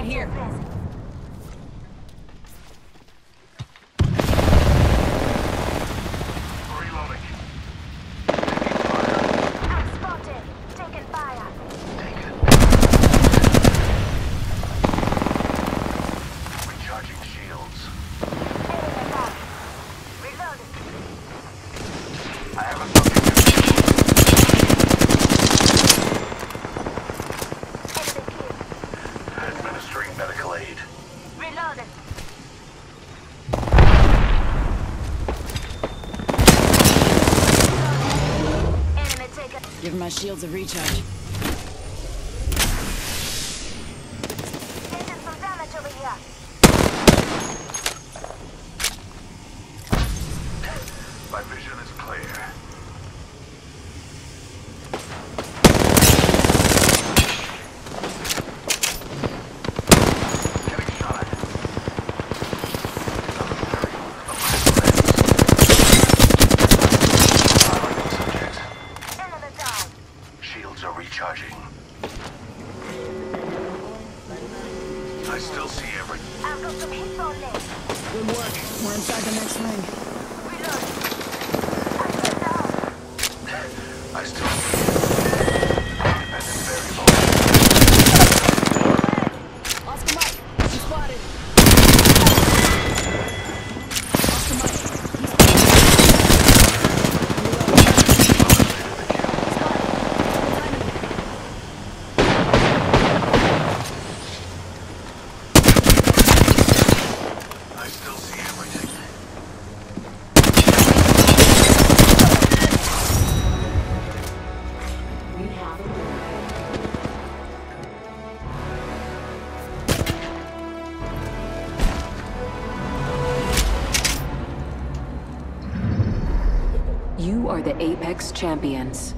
here. Reloading. I'm spotted. Taking fire. Taken. Recharging shields. Enemy back. Reloading. I have a fucking Enemy killed. administering medical aid. Reloading. Enemy taken. Giving my shields a recharge. Taking some damage over here. My vision is clear. Getting shot at. Subject. Enemy down. Shields are recharging. I still see everything. I've got some hits on left. Good work. We're inside the next ring. Reloading. I'm still down. I still see independent variable. Oscar Mike, he's spotted. Oscar Mike, I still see everything. You are the Apex Champions.